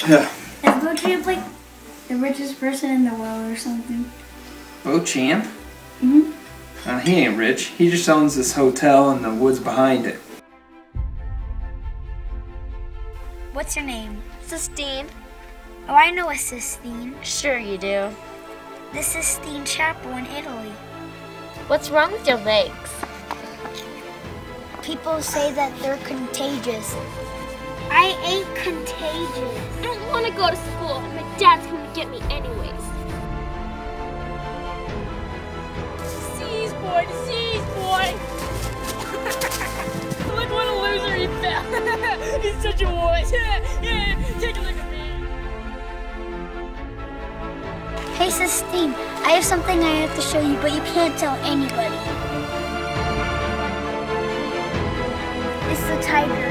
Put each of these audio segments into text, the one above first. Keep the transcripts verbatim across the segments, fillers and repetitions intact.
Yeah. Is Beauchamp like the richest person in the world or something? Beauchamp? Mm-hmm. Uh, he ain't rich. He just owns this hotel in the woods behind it. What's your name? Sistine. Oh, I know a Sistine. Sure you do. The Sistine Chapel in Italy. What's wrong with your legs? People say that they're contagious. I ain't contagious. I don't want to go to school. My dad's going to get me anyways. Seize, boy. Seize, boy. Look what a loser he fell. He's such a wuss. Yeah, take a look at me. Hey, Sistine, I have something I have to show you, but you can't tell anybody. It's the tiger.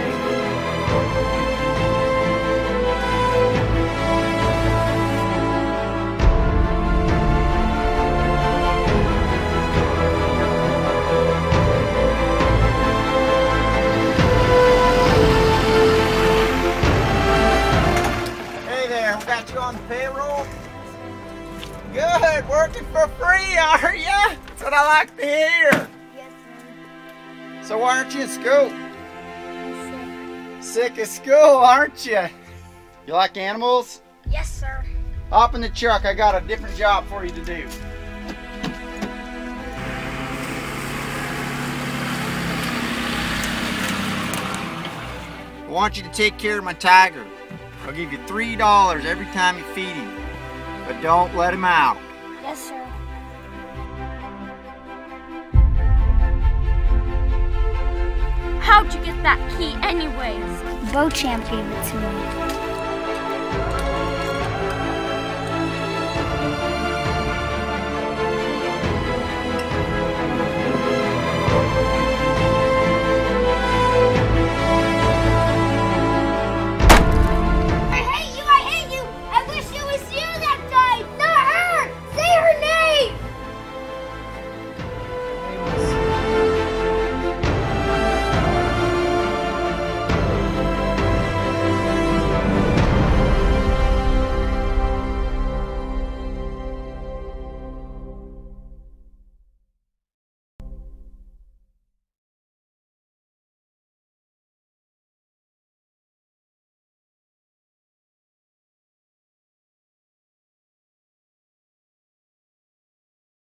Hey there, we got you on the payroll. Good, working for free, are ya? That's what I like to hear. Yes, sir. So why aren't you in school? I'm Sick of school, aren't you? You like animals? sick. Yes, sir. Hop in the truck, I got a different job for you to do. I want you to take care of my tiger. I'll give you three dollars every time you feed him. But don't let him out. Yes, sir. How'd you get that key anyways? Beauchamp gave it to me.